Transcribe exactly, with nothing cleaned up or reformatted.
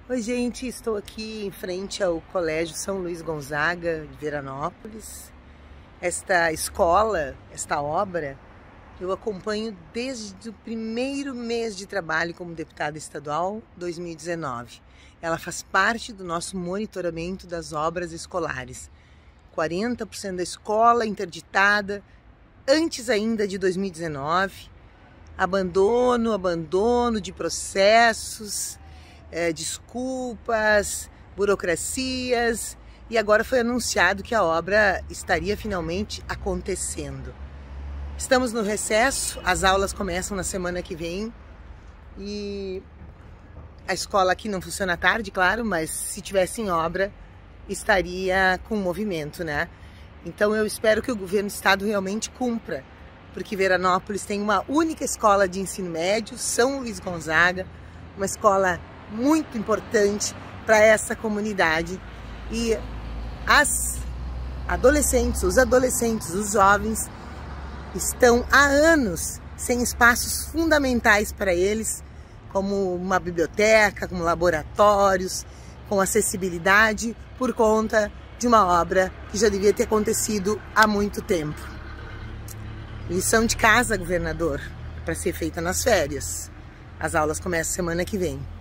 Oi gente, estou aqui em frente ao Colégio São Luís Gonzaga de Veranópolis. Esta escola, esta obra, eu acompanho desde o primeiro mês de trabalho como deputada estadual, dois mil e dezenove. Ela faz parte do nosso monitoramento das obras escolares. quarenta por cento da escola interditada, antes ainda de dois mil e dezenove. Abandono, abandono de processos, É, desculpas, burocracias, e agora foi anunciado que a obra estaria finalmente acontecendo. Estamos no recesso, as aulas começam na semana que vem e a escola aqui não funciona à tarde, claro, mas se tivesse em obra estaria com movimento, né? Então eu espero que o governo do estado realmente cumpra, porque Veranópolis tem uma única escola de ensino médio, São Luís Gonzaga, uma escola muito importante para essa comunidade, e as adolescentes, os adolescentes, os jovens estão há anos sem espaços fundamentais para eles, como uma biblioteca, como laboratórios, com acessibilidade, por conta de uma obra que já devia ter acontecido há muito tempo. Lição de casa, governador, para ser feita nas férias. As aulas começam semana que vem.